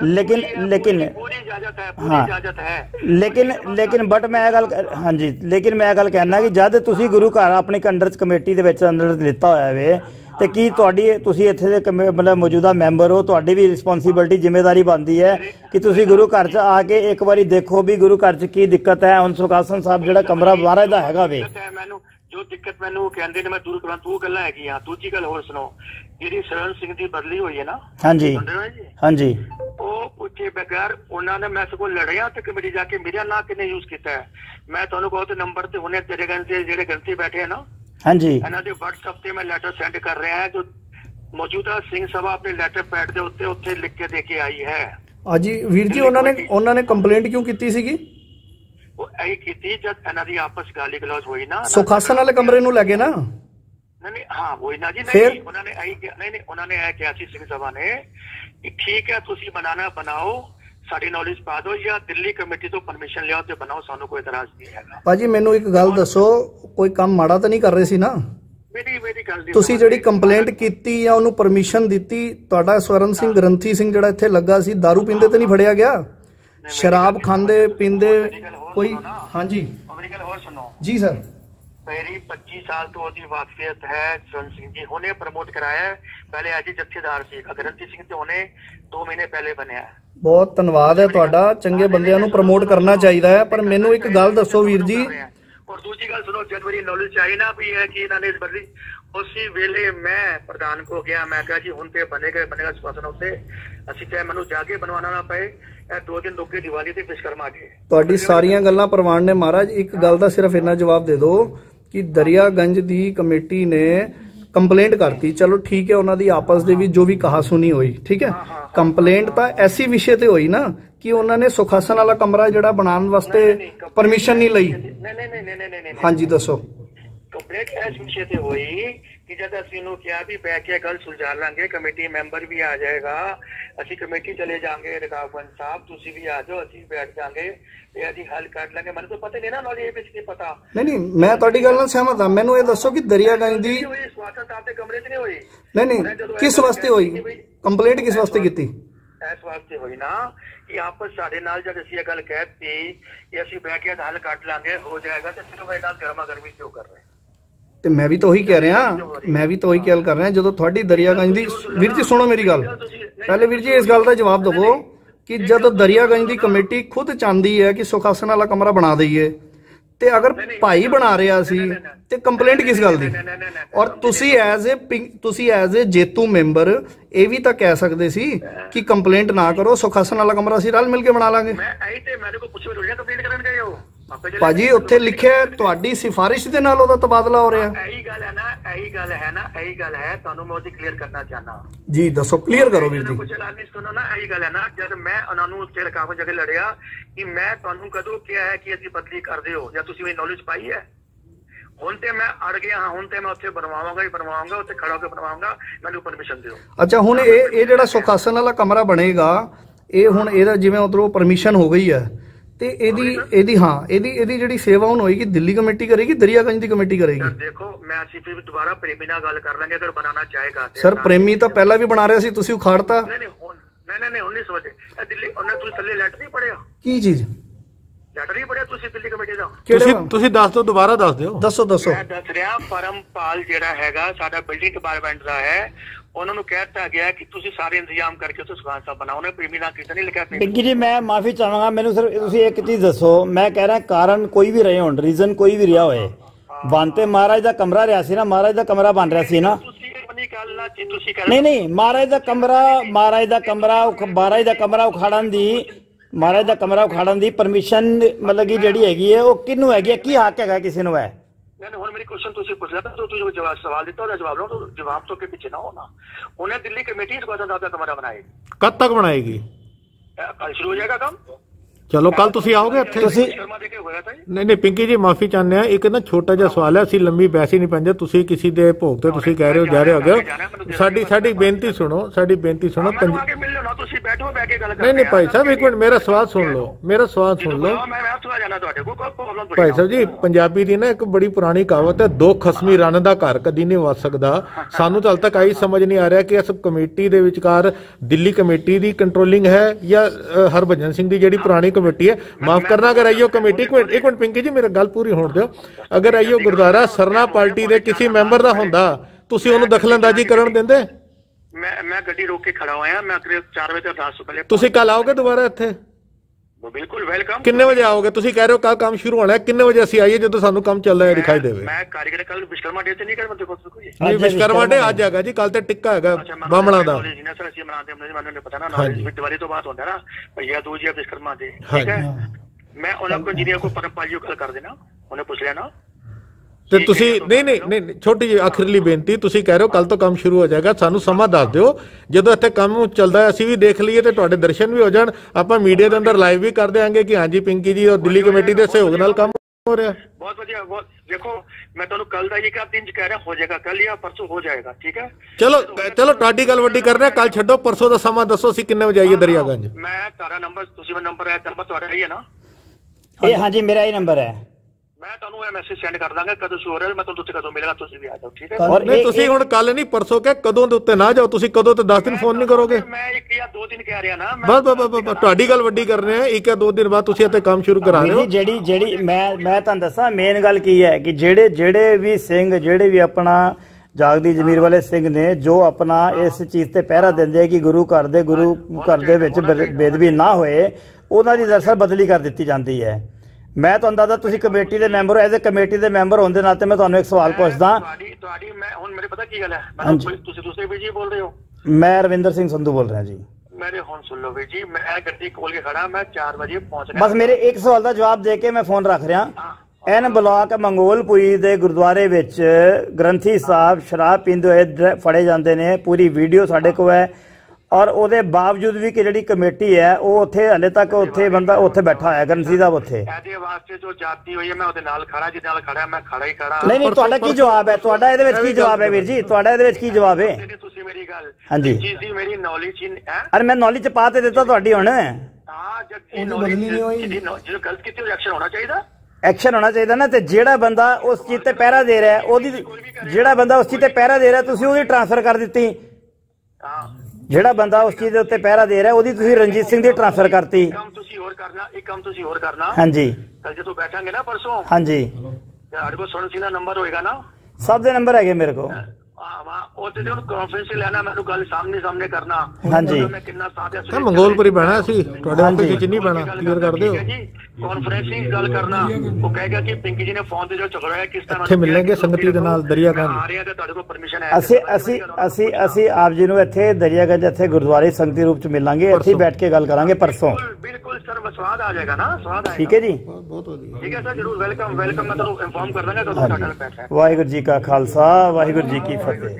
ਲੇਕਿਨ ਬਟ ਮੈਂ ਇਹ ਗੱਲ ਹਾਂਜੀ ਲੇਕਿਨ ਮੈਂ ਇਹ ਗੱਲ ਕਹਿਣਾ ਕਿ ਜਦ ਤੁਸੀਂ ਗੁਰੂ ਘਰ ਆਪਣੀ ਅੰਡਰ ਕਮੇਟੀ ਦੇ ਵਿੱਚ ਅੰਦਰ ਲਿੱਤਾ ਹੋਇਆ ਵੇ ਤੇ ਕੀ ਤੁਸੀਂ ਇੱਥੇ ਦੇ ਮਤਲਬ ਮੌਜੂਦਾ ਮੈਂਬਰ ਹੋ, ਤੁਹਾਡੀ ਵੀ ਰਿਸਪੌਂਸਿਬਿਲਟੀ ਜ਼ਿੰਮੇਵਾਰੀ ਬਣਦੀ ਹੈ ਕਿ ਤੁਸੀਂ ਗੁਰੂ ਘਰ 'ਚ ਆ ਕੇ ਇੱਕ ਵਾਰੀ ਦੇਖੋ ਵੀ ਗੁਰੂ ਘਰ 'ਚ ਕੀ ਦਿੱਕਤ ਹੈ। ਹੁਣ ਸੁਖਾਸਨ ਸਾਹਿਬ ਜਿਹੜਾ ਕਮਰਾ ਮਹਾਰਾਜ ਦਾ ਹੈਗਾ ਵੇ,
ਮੈਨੂੰ ਜੋ ਦਿੱਕਤ ਮੈਨੂੰ ਕਹਿੰਦੇ ਨੇ ਮੈਂ ਦੂਰ ਕਰਾਂ, ਤੂੰ ਗੱਲਾਂ ਹੈਗੀਆਂ। ਦੂਜੀ ਗੱਲ ਹੋਰ ਸੁਣੋ, ਜਿਹੜੀ ਸਰਨ ਸਿੰਘ ਦੀ ਬਦਲੀ ਹੋਈ ਹੈ ਨਾ,
ਹਾਂਜੀ ਹਾਂਜੀ,
ਉਹ ਪੁੱਛੇ ਬਗੈਰ ਉਹਨਾਂ ਨੇ ਮੈਂ ਸਗੋਂ ਲੜਿਆ ਤੇ ਕਮੇਟੀ ਜਾ ਕੇ ਮੇਰਾ ਨਾਂ ਕਿੰਨੇ ਯੂਜ਼ ਕੀਤਾ ਹੈ। ਮੈਂ ਤੁਹਾਨੂੰ ਕਹੋ ਤੇ ਨੰਬਰ ਤੇ ਹੁਣੇ ਤੇਰੇ ਗੰਦੇ ਜਿਹੜੇ ਗ੍ਰੰਥੀ ਬੈਠੇ ਆ ਨਾ, ਹਾਂਜੀ ਇਹਨਾਂ ਦੇ WhatsApp ਤੇ ਮੈਂ ਲੈਟਰ ਸੈਂਡ ਕਰ ਰਿਹਾ ਹਾਂ, ਜੋ ਮੌਜੂਦਾ ਸਿੰਘ ਸਭਾ ਆਪਣੇ ਲੈਟਰ ਪੈਡ ਦੇ ਉੱਤੇ ਉੱਥੇ ਲਿਖ ਕੇ ਦੇ ਕੇ ਆਈ ਹੈ।
ਹਾਂਜੀ ਵੀਰ ਜੀ ਉਹਨਾਂ ਨੇ ਕੰਪਲੇਂਟ ਕਿਉਂ ਕੀਤੀ ਸੀਗੀ?
ਉਹ ਐਂ ਕੀਤੀ ਜਦ ਇਹਨਾਂ ਦੀ ਆਪਸ ਗਾਲੀ ਗਲੋਚ ਹੋਈ ਨਾ,
ਸੁਖਾਸਨ ਵਾਲੇ ਕਮਰੇ ਨੂੰ ਲੈ ਗਏ ਨਾ।
नहीं हाँ वही ना जी, नहीं उन्होंने उन्होंने क्या सिंह सभा ने ठीक है तुसी बनाना बनाओ, साडी नॉलेज पा दो या दिल्ली कमेटी तो परमिशन लियाओ ते बनाओ, सानू कोई इतराज नहीं है।
भाजी मैनू एक गल दसो, कोई काम माड़ा तो नहीं कर रहे सी ना?
मेरी गल
तुसी जिहड़ी कंप्लेंट कीती या उन्होंने परमिशन दिती, तुहाडा स्वरण सिंह ग्रंथी सिंह जिहड़ा इत्थे लगा सी दारू पींदे ते नहीं फड़िया गया? शराब खांदे पींदे कोई? हाँ जी
मेरी गल होर सुनो
जी सर।
ਮੇਰੀ 25 ਸਾਲ ਤੋਂ ਉਹਦੀ ਵਾਕਫੀਅਤ ਹੈ ਸਵਰਨ ਸਿੰਘ ਜੀ, ਹੁਣੇ ਪ੍ਰਮੋਟ ਕਰਾਇਆ ਹੈ। ਪਹਿਲੇ ਅਜੀ ਜਥੇਦਾਰ ਸੀ ਗਰੰਤੀ ਸਿੰਘ ਤੇ ਹੁਣੇ 2 ਮਹੀਨੇ ਪਹਿਲੇ ਬਣਿਆ।
ਬਹੁਤ ਧੰਨਵਾਦ ਹੈ ਤੁਹਾਡਾ, ਚੰਗੇ ਬੰਦਿਆਂ ਨੂੰ ਪ੍ਰਮੋਟ ਕਰਨਾ ਚਾਹੀਦਾ ਹੈ। ਪਰ ਮੈਨੂੰ ਇੱਕ ਗੱਲ ਦੱਸੋ ਵੀਰ ਜੀ,
ਔਰ ਦੂਜੀ ਗੱਲ ਸੁਣੋ, ਜਦ ਮੇਰੀ ਨੌਲੇਜ ਆਈ ਨਾ ਵੀ ਹੈ ਕਿ ਇਹਨਾਂ ਨੇ ਬਦਲੀ, ਉਸੇ ਵੇਲੇ ਮੈਂ ਪ੍ਰਧਾਨ ਕੋ ਗਿਆ, ਮੈਂ ਕਿਹਾ ਜੀ ਹੁਣ ਤੇ ਬਣੇਗਾ ਸੁਖਾਸਨ ਉੱਤੇ, ਅਸੀਂ ਚਾਹੇ ਮੈਨੂੰ ਜਾ ਕੇ ਬਣਵਾਉਣਾ ਨਾ ਪਏ, ਇਹ 2 ਦਿਨ ਰੁਕ ਕੇ ਦੀਵਾਲੀ ਤੇ ਵਿਸ਼ਕਰਮਾ ਡੇ।
ਤੁਹਾਡੀ ਸਾਰੀਆਂ ਗੱਲਾਂ ਪ੍ਰਵਾਨ ਨੇ ਮਹਾਰਾਜ, ਇੱਕ ਗੱਲ ਦਾ ਸਿਰਫ ਇੰਨਾ ਜਵਾਬ ਦੇ ਦਿਓ ਕਿ ਦਰਿਆਗੰਜ ਦੀ ਕਮੇਟੀ ਨੇ ਕੰਪਲੇਂਟ ਕਰਤੀ, ਚਲੋ ਠੀਕ ਹੈ, ਉਹਨਾਂ ਦੀ ਆਪਸ ਦੇ ਵਿੱਚ ਜੋ ਵੀ ਕਹਾ ਸੁਣੀ ਹੋਈ, ਠੀਕ ਹੈ। ਕੰਪਲੇਂਟ ਤਾਂ ਐਸੀ ਵਿਸ਼ੇ ਤੇ ਹੋਈ ਨਾ ਕਿ ਉਹਨਾਂ ਨੇ ਸੁਖਾਸਨ ਵਾਲਾ ਕਮਰਾ ਜਿਹੜਾ ਬਣਾਉਣ ਵਾਸਤੇ ਪਰਮਿਸ਼ਨ ਨਹੀਂ ਲਈ।
ਨਹੀਂ,
ਹਾਂਜੀ ਦੱਸੋ।
ਕੰਪਲੇਂਟ ਇਸ ਵਿਸ਼ੇ ਤੇ ਹੋਈ ਕਿ ਜਦ ਅਸੀਂ ਨੂੰ ਕਿਹਾ ਵੀ ਬੈ ਕੇ ਗੱਲ ਸੁਲਝਾ ਲਾਂਗੇ, ਕਮੇਟੀ ਮੈਂਬਰ ਵੀ ਆ ਜਾਏਗਾ, ਅਸੀਂ ਕਮੇਟੀ ਚਲੇ ਜਾਾਂਗੇ, ਰਕਾਬਗੰਜ ਸਾਹਿਬ ਤੁਸੀਂ ਵੀ ਆ ਜਾਓ, ਅਸੀਂ ਬੈਠ ਜਾਾਂਗੇ ਤੇ ਅਸੀਂ ਹੱਲ ਕਰ ਲਾਂਗੇ। ਮੈਨੂੰ ਤਾਂ ਪਤਾ ਨਹੀਂ ਨਾ, ਨੌਲੇਜ ਵਿੱਚ ਨਹੀਂ ਪਤਾ।
ਨਹੀਂ, ਮੈਂ ਤੁਹਾਡੀ ਗੱਲ ਨਾਲ ਸਹਿਮਤ ਹਾਂ। ਮੈਨੂੰ ਇਹ ਦੱਸੋ ਕਿ ਦਰਿਆਗੰਜ ਦੀ
ਸਵਾਸਨ ਸਾਹਿਬ ਦੇ ਕਮਰੇ 'ਚ ਨਹੀਂ ਹੋਈ।
ਨਹੀਂ, ਕਿਸ ਵਾਸਤੇ ਹੋਈ ਕੰਪਲੇਂਟ, ਕਿਸ ਵਾਸਤੇ ਕੀਤੀ?
ਇਸ ਵਾਸਤੇ ਹੋਈ ਨਾ ਕਿ ਆਪਸ ਸਾਡੇ ਨਾਲ ਜਦ ਅਸੀਂ ਇਹ ਗੱਲ ਕਹਿਤੀ ਕਿ ਅਸੀਂ ਬਹਿ ਕੇ ਹੱਲ ਕੱਢ ਲਾਂਗੇ, ਹੋ ਜਾਏਗਾ, ਤੇ ਸਿਰਫ ਇਹ ਨਾਲ ਗਰਮਾ ਗਰਮੀ ਕਿਉਂ ਕਰ ਰਹੇ?
ਤੇ ਮੈਂ ਵੀ ਤਾਂ ਉਹੀ ਕਹਿ ਰਿਹਾ, ਗੱਲ ਕਰ ਰਿਹਾ। ਜਦੋਂ ਤੁਹਾਡੀ ਦਰਿਆਗੰਜ ਦੀ, ਵੀਰ ਜੀ ਸੁਣੋ ਮੇਰੀ ਗੱਲ, ਪਹਿਲੇ ਵੀਰ ਜੀ ਇਸ ਗੱਲ ਦਾ ਜਵਾਬ ਦਵੋ ਕਿ ਜਦੋਂ ਦਰਿਆਗੰਜ ਦੀ ਕਮੇਟੀ ਖੁਦ ਚਾਹੁੰਦੀ ਹੈ ਕਿ ਸੁਖਾਸਨ ਵਾਲਾ ਕਮਰਾ ਬਣਾ ਦਈਏ, ਤੇ ਅਗਰ ਭਾਈ ਬਣਾ ਰਿਹਾ ਸੀ ਤੇ ਕੰਪਲੇਂਟ ਕਿਸ ਗੱਲ ਦੀ? ਔਰ ਤੁਸੀਂ ਐਜ਼ ਏ ਜੇਤੂ ਮੈਂਬਰ ਇਹ ਵੀ ਤਾਂ ਕਹਿ ਸਕਦੇ ਸੀ ਕਿ ਕੰਪਲੇਂਟ ਨਾ ਕਰੋ, ਸੁਖਾਸਨ ਵਾਲਾ ਕਮਰਾ ਅਸੀਂ ਰਲ ਮਿਲ ਕੇ ਬਣਾ ਲਾਂਗੇ। ਭਾਜੀ ਉੱਥੇ ਲਿਖਿਆ ਤੁਹਾਡੀ ਸਿਫਾਰਿਸ਼ ਦੇ ਨਾਲ ਉਹਦਾ ਤਬਾਦਲਾ ਹੋ ਰਿਹਾ।
ਇਹੀ ਗੱਲ ਹੈ, ਤੁਹਾਨੂੰ ਮੈਂ ਉਹਦੀ ਕਲੀਅਰ ਕਰਨਾ ਚਾਹਨਾ
ਜੀ। ਦੱਸੋ, ਕਲੀਅਰ ਕਰੋ ਵੀਰ ਜੀ।
ਸੁਣੋ ਨਾ, ਇਹੀ ਗੱਲ ਹੈ ਨਾ, ਜਦ ਮੈਂ ਉਹਨਾਂ ਨੂੰ ਉੱਥੇ ਰਕਾਵਟ ਜਗ੍ਹਾ ਲੜਿਆ ਕਿ ਮੈਂ ਤੁਹਾਨੂੰ ਕਦੋਂ ਕਿਹਾ ਹੈ ਕਿ ਅਸੀਂ ਬਦਲੀ ਕਰਦੇ ਹੋ ਜਾਂ ਤੁਸੀਂ ਮੇਰੀ ਨੌਲੇਜ ਪਾਈ ਹੈ? ਹੁਣ ਤੇ ਮੈਂ ਅੜ ਗਿਆ ਹਾਂ, ਹੁਣ ਤੇ ਮੈਂ ਉੱਥੇ ਬਣਵਾਵਾਂਗਾ, ਉੱਥੇ ਖੜਾ ਹੋ ਕੇ ਬਣਵਾਵਾਂਗਾ, ਮੈਨੂੰ ਪਰਮਿਸ਼ਨ ਦਿਓ।
ਅੱਛਾ, ਹੁਣ ਇਹ ਜਿਹੜਾ ਸੁਖਾਸਨ ਵਾਲਾ ਕਮਰਾ ਬਣੇਗਾ, ਇਹ ਹੁਣ ਇਹਦਾ ਜਿਵੇਂ ਉਧਰੋਂ ਪਰਮਿਸ਼ਨ ਹੋ ਗਈ ਹੈ, ਤੇ ਇਹਦੀ ਜਿਹੜੀ ਸੇਵਾ ਹੁਣ ਹੋਏਗੀ ਦਿੱਲੀ ਕਮੇਟੀ ਕਰੇਗੀ, ਦਰਿਆਗੰਜ ਦੀ ਕਮੇਟੀ ਕਰੇਗੀ?
ਦੇਖੋ, ਮੈਂ ਅਸੀਂ ਫਿਰ ਦੁਬਾਰਾ ਪ੍ਰੇਮੀ ਨਾਲ ਗੱਲ ਕਰ ਲਾਂਗੇ, ਅਗਰ ਬਣਾਉਣਾ ਚਾਹੇਗਾ।
ਸਰ, ਪ੍ਰੇਮੀ ਤਾਂ ਪਹਿਲਾਂ ਵੀ ਬਣਾ ਰਿਹਾ ਸੀ, ਤੁਸੀਂ ਉਖਾੜਤਾ।
ਨਹੀਂ, ਹੁਣ ਨਹੀਂ ਸੋਚੇ। ਦਿੱਲੀ ਉਹਨੇ ਤੁਸੀਂ ਥੱਲੇ ਲੈਟਰ ਨਹੀਂ ਪੜਿਆ?
ਕੀ ਚੀਜ਼?
ਲੈਟਰ ਨਹੀਂ ਪੜਿਆ ਤੁਸੀਂ ਦਿੱਲੀ ਕਮੇਟੀ ਦਾ?
ਤੁਸੀਂ ਦੱਸ ਦਿਓ, ਦੁਬਾਰਾ ਦੱਸ ਦਿਓ।
ਦੱਸੋ।
ਮੈਂ ਦੱਸ ਰਿਹਾ, ਪਰਮਪਾਲ ਜਿਹੜਾ ਹੈਗਾ ਸਾਡਾ ਬਿਲਡਿੰਗ ਡਿਪਾਰਟਮੈਂਟ ਦਾ ਹੈ, ਉਹਨਾਂ ਨੂੰ ਕਹਿ ਦਿੱਤਾ ਗਿਆ ਕਿ ਤੁਸੀਂ ਸਾਰੇ ਇੰਤਜ਼ਾਮ ਕਰਕੇ ਉੱਥੇ ਸੁਖਾਨ ਸਾਹਿਬ ਬਣਾਓ। ਉਹਨੇ ਪ੍ਰੀਮੀ ਨਾਲ ਕੀਤਾ ਨਹੀਂ ਲਿਖਿਆ।
ਪਿੰਕੀ ਜੀ, ਮੈਂ ਮਾਫੀ ਚਾਹਾਂਗਾ, ਮੈਨੂੰ ਸਿਰਫ ਤੁਸੀਂ ਇੱਕ ਚੀਜ਼ ਦੱਸੋ। ਮੈਂ ਕਹਿ ਰਿਹਾ ਕਾਰਨ ਕੋਈ ਵੀ ਰਹੇ ਹੋਣ, ਰੀਜ਼ਨ ਕੋਈ ਵੀ ਰਿਹਾ ਹੋਏ, ਬਣ ਤੇ ਮਹਾਰਾਜ ਦਾ ਕਮਰਾ ਰਿਹਾ ਸੀ ਨਾ, ਮਹਾਰਾਜ ਦਾ ਕਮਰਾ ਬਣ ਰਿਹਾ ਸੀ ਨਾ। ਨਹੀਂ, ਮਹਾਰਾਜ ਦਾ ਉਖਾੜਨ ਦੀ ਪਰਮਿਸ਼ਨ ਮਤਲਬ ਕਿ ਜਿਹੜੀ ਹੈਗੀ ਹੈ ਉਹ ਕਿਹਨੂੰ ਹੈਗੀ ਹੈ, ਕੀ ਹੱਕ ਹੈਗਾ ਕਿਸੇ ਨੂੰ ਹੈ?
ਹੁਣ ਮੇਰੀ ਕੁਐਸਚਨ ਤੁਸੀਂ ਪੁੱਛ ਲਿਆ ਤਾਂ ਤੁਸੀਂ ਜਵਾਬ ਸਵਾਲ ਦਿੱਤਾ, ਉਹਦਾ ਜਵਾਬ ਲਓ, ਜਵਾਬ ਤੋਂ ਕੇ ਪਿੱਛੇ ਨਾ ਹੋਣਾ। ਉਹਨੇ ਦਿੱਲੀ ਕਮੇਟੀ ਸੁਖਾਸਨ ਸਾਹਿਬ ਦਾ ਕਮਰਾ ਬਣਾਏਗੀ।
ਕਦ ਤੱਕ ਬਣਾਏਗੀ?
ਕੱਲ ਸ਼ੁਰੂ ਹੋ ਜਾਏਗਾ ਕੰਮ।
ਚਲੋ ਕੱਲ ਤੁਸੀਂ ਆਓਗੇ ਇੱਥੇ? ਤੁਸੀਂ ਨਹੀਂ ਪਿੰਕੀ ਜੀ, ਮਾਫੀ ਚਾਹੁੰਦੇ ਆ, ਇੱਕ ਨਾ ਛੋਟਾ ਜਿਹਾ ਸਵਾਲ ਹੈ, ਅਸੀਂ ਲੰਬੀ ਬਹਿਸ ਹੀ ਨਹੀਂ ਪਾਉਂਦੇ। ਤੁਸੀਂ ਕਿਸੇ ਦੇ ਭੋਗ ਤੇ ਤੁਸੀਂ ਕਹਿ ਰਹੇ ਹੋ, ਜਾ ਰਹੇ ਹੋ, ਸਾਡੀ ਬੇਨਤੀ ਸੁਣੋ,
ਤੁਸੀਂ ਬੈਠੋ, ਬਹਿ ਕੇ ਗੱਲ
ਕਰਦੇ। ਨਹੀਂ ਭਾਈ ਸਾਹਿਬ, ਇੱਕ ਮਿੰਟ, ਮੇਰਾ ਸਵਾਲ ਸੁਣ ਲਓ। ਭਾਈ ਸਾਹਿਬ ਜੀ, ਪੰਜਾਬੀ ਦੀ ਨਾ ਇੱਕ ਬੜੀ ਪੁਰਾਣੀ ਕਹਾਵਤ ਹੈ, 2 ਖਸਮੀ ਰੰਨ ਦਾ ਘਰ ਕਦੀ ਨਹੀਂ ਵਸ ਸਕਦਾ। ਸਾਨੂੰ ਤਾਂ ਹਾਲ ਤੱਕ ਆਈ ਸਮਝ ਨਹੀਂ ਆ ਰਿਹਾ ਕਿ ਇਸ ਕਮੇਟੀ ਦੇ ਵਿਚਕਾਰ ਦਿੱਲੀ ਕਮੇਟੀ ਦੀ ਕੰਟਰੋਲਿੰਗ ਹੈ ਜਾਂ ਹਰਭਜਨ ਸਿੰਘ ਦੀ ਜਿਹੜੀ ਪੁਰਾਣੀ ਕਮੇਟੀ ਹੈ। ਮਾਫ ਕਰਨਾ, ਅਗਰ ਆਈਓ ਕਮੇਟੀ, ਇੱਕ ਮਿੰਟ ਪਿੰਕੀ ਜੀ, ਮੇਰੀ ਗੱਲ ਪੂਰੀ ਹੋਣ ਦਿਓ। ਅਗਰ ਆਈਓ ਗੁਰਦੁਆਰਾ ਸਰਨਾ ਪਾਰਟੀ ਦੇ ਕਿਸੇ ਮੈਂਬਰ ਦਾ ਹੁੰਦਾ, ਤੁਸੀਂ ਉਹਨੂੰ ਦਖਲਅੰਦਾਜ਼ੀ ਕਰਨ ਦਿੰਦੇ?
ਮੈਂ ਗੱਡੀ ਰੋਕ ਕੇ ਖੜਾ ਹੋਇਆ, ਮੈਂ ਕਰੀਬ 4 ਵਜੇ ਤੱਕ 10 ਤੋਂ ਪਹਿਲੇ।
ਤੁਸੀਂ ਕੱਲ ਆਓਗੇ ਦੁਬਾਰਾ ਇੱਥੇ?
ਬਿਲਕੁਲ ਵੈਲਕਮ।
ਕਿੰਨੇ ਵਜੇ ਆਓਗੇ? ਤੁਸੀਂ ਕਹਿ ਰਹੇ ਹੋ ਕੱਲ ਕੰਮ ਸ਼ੁਰੂ ਹੋਣਾ, ਕਿੰਨੇ ਵਜੇ ਅਸੀਂ ਆਈਏ ਜਦੋਂ ਸਾਨੂੰ ਕੰਮ ਚੱਲਦਾ ਹੋਇਆ ਦਿਖਾਈ ਦੇਵੇ?
ਮੈਂ ਕਾਰੀਗਰ ਕੱਲ ਵਿਸ਼ਕਰਮਾ ਡੇ ਤੇ ਨਹੀਂ ਕਰ ਬੰਦੇ ਕੋਲ ਕੋਈ
ਨਹੀਂ, ਵਿਸ਼ਕਰਮਾ ਡੇ ਅੱਜ ਹੈਗਾ ਜੀ, ਕੱਲ ਤੇ ਟਿੱਕਾ ਹੈਗਾ ਬਾਹਮਣਾ ਦਾ।
ਸਰ ਅਸੀਂ ਮਨਾਉਂਦੇ ਮੈਨੂੰ ਪਤਾ ਨਾ, ਦੀਵਾਲੀ ਤੋਂ ਬਾਅਦ ਹੁੰਦਾ ਨਾ ਭਈਆ ਦੂਜੀਆ ਵਿਸ਼ਕਰਮਾ ਡੇ, ਠੀਕ ਹੈ। ਮੈਂ ਉਹਨਾਂ ਕੋਲ ਜਿਹਦੇ ਕੋਲ ਪਰਮਪਾਲ ਜੀ ਗੱਲ ਕਰ ਦੇਣਾ, ਉਹਨੇ ਪੁੱਛ ਲਿਆ ਨਾ।
ਤੇ ਤੁਸੀਂ ਨਹੀਂ, ਛੋਟੀ ਜਿਹੀ ਆਖਿਰਲੀ ਬੇਨਤੀ, ਤੁਸੀਂ ਕਹਿ ਰਹੇ ਹੋ ਕੱਲ ਤੋਂ ਕੰਮ ਸ਼ੁਰੂ ਹੋ ਜਾਏਗਾ, ਸਾਨੂੰ ਸਮਾਂ ਦੱਸ ਦਿਓ ਜਦੋਂ ਇੱਥੇ ਕੰਮ ਚੱਲਦਾ ਹੈ, ਅਸੀਂ ਵੀ ਦੇਖ ਲਈਏ ਤੇ ਤੁਹਾਡੇ ਦਰਸ਼ਨ ਵੀ ਹੋ ਜਾਣ। ਆਪਾਂ ਮੀਡੀਆ ਦੇ ਅੰਦਰ ਲਾਈਵ ਵੀ ਕਰ ਦਿਆਂਗੇ ਕਿ ਹਾਂਜੀ ਪਿੰਕੀ ਜੀ ਔਰ ਦਿੱਲੀ ਕਮੇਟੀ ਦੇ ਸਹਿਯੋਗ ਨਾਲ ਕੰਮ ਹੋ ਰਿਹਾ।
ਬਹੁਤ ਵਧੀਆ। ਦੇਖੋ, ਮੈਂ ਤੁਹਾਨੂੰ ਕੱਲ ਦਾ ਇਹ ਦਿਨ ਚ ਕਹਿ ਰਿਹਾ, ਹੋ ਜਾਏਗਾ ਕੱਲ ਜਾਂ ਪਰਸੋਂ ਹੋ ਜਾਏਗਾ, ਠੀਕ ਹੈ।
ਚਲੋ ਤੁਹਾਡੀ ਗੱਲ ਵੱਡੀ ਕਰ ਰਹੇ, ਕੱਲ ਛੱਡੋ, ਪਰਸੋਂ ਦਾ ਸਮਾਂ ਦੱਸੋ, ਅਸੀਂ ਕਿੰਨੇ ਵਜੇ ਆਈਏ ਦਰਿਆਗੰਜ?
ਮੈਂ ਤੁਹਾਡਾ ਨੰਬਰ, ਤੁਸੀਂ ਨੰਬਰ ਹੈ ਤੁਹਾਡਾ ਹੀ ਹੈ ਨਾ?
ਇਹ ਹਾਂਜੀ, ਮੇਰਾ ਹੀ ਨੰਬਰ ਹੈ।
ਮੈਂ ਤੁਹਾਨੂੰ ਇਹ ਮੈਸੇਜ ਸੈਂਡ ਕਰ ਦਾਂਗਾ ਕਦੋਂ ਸ਼ੁਰੂ ਹੋ ਰਿਹਾ, ਮੈਂ ਤੁਹਾਨੂੰ ਉੱਥੇ ਕਦੋਂ ਮਿਲੇਗਾ, ਤੁਸੀਂ ਵੀ ਆ ਜਾਓ, ਠੀਕ ਹੈ।
ਔਰ
ਨਹੀਂ ਤੁਸੀਂ ਹੁਣ ਕੱਲ ਨਹੀਂ ਪਰਸੋਂ ਕਿ ਕਦੋਂ ਦੇ ਉੱਤੇ ਨਾ ਜਾਓ, ਤੁਸੀਂ ਕਦੋਂ ਤੇ 10 ਦਿਨ ਫੋਨ ਨਹੀਂ ਕਰੋਗੇ?
ਮੈਂ 1 ਜਾਂ 2 ਦਿਨ ਕਹਿ ਰਿਹਾ ਨਾ,
ਬਸ ਤੁਹਾਡੀ ਗੱਲ ਵੱਡੀ ਕਰ ਰਹੇ ਆ, 1 ਜਾਂ 2 ਦਿਨ ਬਾਅਦ ਤੁਸੀਂ ਇੱਥੇ ਕੰਮ ਸ਼ੁਰੂ ਕਰਾ ਰਹੇ ਹੋ।
ਜਿਹੜੀ ਮੈਂ ਤੁਹਾਨੂੰ ਦੱਸਾਂ ਮੇਨ ਗੱਲ ਕੀ ਹੈ ਕਿ ਜਿਹੜੇ ਵੀ ਸਿੰਘ ਜਿਹੜੇ ਵੀ ਆਪਣਾ ਜਾਗਦੀ ਜ਼ਮੀਰ ਵਾਲੇ ਸਿੰਘ ਨੇ ਜੋ ਆਪਣਾ ਇਸ ਚੀਜ਼ ਤੇ ਪਹਿਰਾ ਦਿੰਦੇ ਆ ਕਿ ਗੁਰੂ ਘਰ ਦੇ ਵਿੱਚ ਬੇਦਬੀ ਨਾ ਹੋਏ, ਉਹਨਾਂ ਦੀ ਦਰਅਸਲ ਬਦਲੀ ਕਰ ਦਿੱਤੀ ਜਾਂਦੀ ਹੈ। ਮੈਂ ਤੁਹਾਨੂੰ ਦੱਸਦਾ, ਤੁਸੀਂ ਕਮੇਟੀ ਦੇ ਮੈਂਬਰ ਹੋ, ਐਜ਼ ਏ ਕਮੇਟੀ ਦੇ ਮੈਂਬਰ ਹੋਣ ਦੇ ਨਾਤੇ ਮੈਂ ਤੁਹਾਨੂੰ ਇੱਕ ਸਵਾਲ ਪੁੱਛਦਾ।
ਤੁਹਾਡੀ ਮੈਂ ਹੁਣ ਮੇਰੇ ਪਤਾ ਕੀ ਗੱਲ ਹੈ, ਤੁਸੀਂ ਦੂਸਰੇ ਵੀਰ ਜੀ ਬੋਲ ਰਹੇ ਹੋ?
ਮੈਂ ਰਵਿੰਦਰ ਸਿੰਘ ਸੰਧੂ ਬੋਲ ਰਿਹਾ ਜੀ।
ਮੇਰੇ ਹੁਣ ਸੁਣ ਲਓ ਵੀਰ ਜੀ, ਮੈਂ ਗੱਡੀ ਖੋਲ ਕੇ ਖੜਾ, ਮੈਂ 4 ਵਜੇ ਪਹੁੰਚ ਰਿਹਾ।
ਬਸ ਮੇਰੇ ਇੱਕ ਸਵਾਲ ਦਾ ਜਵਾਬ ਦੇ ਕੇ ਮੈਂ ਫੋਨ ਰੱਖ ਰਿਹਾ। ਐਨ ਬਲਾਕ ਮੰਗੋਲਪੁਰੀ ਦੇ ਗੁਰਦੁਆਰੇ ਵਿੱਚ ਗ੍ਰੰਥੀ ਸਾਹਿਬ ਸ਼ਰਾਬ ਪੀਂਦੇ ਹੋਏ ਫੜੇ ਜਾਂਦੇ ਨੇ, ਪੂਰੀ ਵੀਡੀਓ ਸਾਡੇ ਕੋਲ ਹੈ। ਔਰ ਉਹਦੇ ਬਾਵਜੂਦ ਵੀ ਕਿ ਜਿਹੜੀ ਕਮੇਟੀ ਹੈ ਉਹ ਉੱਥੇ ਹਲੇ ਤੱਕ ਬੰਦਾ ਉੱਥੇ ਬੈਠਾ ਹੋਇਆ ਗ੍ਰੰਥੀ ਸਾਹਿਬ ਉੱਥੇ।
ਇਹਦੇ ਵਾਸਤੇ ਜੋ ਜਾਤੀ ਹੋਈ ਹੈ ਮੈਂ ਉਹਦੇ ਨਾਲ ਖੜਾ, ਜਿਹਦੇ ਨਾਲ ਖੜਾ ਮੈਂ ਖੜਾ ਹੀ ਖੜਾ।
ਨਹੀਂ ਤੁਹਾਡਾ ਕੀ ਜਵਾਬ ਹੈ? ਤੁਹਾਡਾ ਇਹਦੇ ਵਿੱਚ ਕੀ ਜਵਾਬ ਹੈ ਵੀਰ ਜੀ? ਤੁਹਾਡਾ ਇਹਦੇ ਵਿੱਚ ਕੀ ਜਵਾਬ ਹੈ?
ਤੁਸੀਂ ਮੇਰੀ ਗੱਲ
ਹਾਂਜੀ
ਚੀਜ਼ ਦੀ ਮੇਰੀ ਨੌਲੇਜ ਹੈ।
ਅਰੇ ਮੈਂ ਨੌਲੇਜ ਪਾ ਤੇ ਦਿੱਤਾ ਤੁਹਾਡੀ ਹੁਣ।
ਹਾਂ ਜਦ ਨੌਲੇਜ ਨਹੀਂ ਹੋਈ, ਜਦੋਂ ਗਲਤ ਕੀਤੀ ਉਹ ਐਕਸ਼ਨ ਹੋਣਾ ਚਾਹੀਦਾ।
ਐਕਸ਼ਨ ਹੋਣਾ ਚਾਹੀਦਾ ਨਾ। ਤੇ ਜਿਹੜਾ ਬੰਦਾ ਉਸ ਚੀਜ਼ ਤੇ ਪਹਿਰਾ ਦੇ ਰਿਹਾ ਤੁਸੀਂ ਉਹਦੀ ਟ੍ਰਾਂਸਫਰ ਕਰ ਦਿੱਤੀ। ਜਿਹੜਾ ਬੰਦਾ ਉਸ ਚੀਜ਼ ਦੇ ਉੱਤੇ ਪਹਿਰਾ ਦੇ ਰਿਹਾ ਉਹਦੀ ਤੁਸੀਂ ਰਣਜੀਤ ਸਿੰਘ ਦੀ ਟ੍ਰਾਂਸਫਰ ਕਰਤੀ।
ਇੱਕ ਕੰਮ ਤੁਸੀਂ ਹੋਰ ਕਰਨਾ
ਹਾਂਜੀ
ਕੱਲ ਜਦੋਂ ਬੈਠਾਂਗੇ ਨਾ ਪਰਸੋਂ,
ਹਾਂਜੀ
ਤੁਹਾਡੇ ਕੋਲ ਸੁਣ ਸਿੰਘ ਦਾ ਨੰਬਰ ਹੋਏਗਾ ਨਾ?
ਸਭ ਦੇ ਨੰਬਰ ਹੈਗੇ ਮੇਰੇ ਕੋਲ।
ਉਹਦੇ ਤੇ ਕਾਨਫਰੰਸ ਲੈਣਾ, ਮੈਨੂੰ ਗੱਲ ਸਾਹਮਣੇ ਕਰਨਾ।
ਹਾਂਜੀ
ਮੈਂ ਕਿੰਨਾ ਸਾਥ ਹੈ
ਮੰਗੋਲਪੁਰੀ ਬਹਿਣਾ ਸੀ ਤੁਹਾਡੇ ਆਫਿਸ ਚ ਨਹੀਂ ਬਹਿਣਾ, ਕਲੀਅਰ ਕਰ ਦਿਓ
ਕਾਨਫਰੰਸਿੰਗ ਗੱਲ ਕਰਨਾ। ਉਹ ਕਹੇਗਾ ਕਿ ਪਿੰਕੀ ਜੀ ਨੇ ਫੋਨ ਤੇ ਜੋ ਝਗੜਾ ਹੈ ਕਿਸ ਤਰ੍ਹਾਂ
ਇੱਥੇ ਮਿਲਣਗੇ ਸੰਗਤੀ ਦੇ ਨਾਲ ਦਰਿਆਗੰਜ
ਆ ਰਿਹਾ ਤੇ ਤੁਹਾਡੇ ਕੋਲ ਪਰਮਿਸ਼ਨ ਹੈ।
ਅਸੀਂ ਆਪ ਜੀ ਨੂੰ ਇੱਥੇ ਦਰਿਆਗੰਜ ਇੱਥੇ ਗੁਰਦੁਆਰੇ ਸੰਗਤੀ ਰੂਪ ਚ ਮਿਲਾਂਗੇ, ਇੱਥੇ ਬੈਠ ਕੇ ਗੱਲ ਕਰਾਂਗੇ ਪਰਸੋਂ।
ਬਿਲਕੁਲ ਸਰ, ਸਵਾਦ ਆ ਜਾਏਗਾ ਨਾ, ਸਵਾਦ ਆਏਗਾ।
ਠੀਕ ਹੈ ਜੀ,
ਬਹੁਤ ਵਧੀਆ।
ਠੀਕ ਹੈ ਸਰ, ਜਰੂਰ ਵੈਲਕਮ। ਮੈਂ ਤੁਹਾਨੂੰ ਇਨਫੋਰਮ ਕਰ ਦਾਂਗਾ ਕਦੋਂ ਤੁਹਾਡੇ ਨਾਲ ਬੈਠਾ।
ਵਾਹਿਗੁਰੂ ਜੀ ਕਾ ਖਾਲਸਾ, ਵਾਹਿਗੁਰੂ ਜੀ ਕੀ ਫਤਿਹ।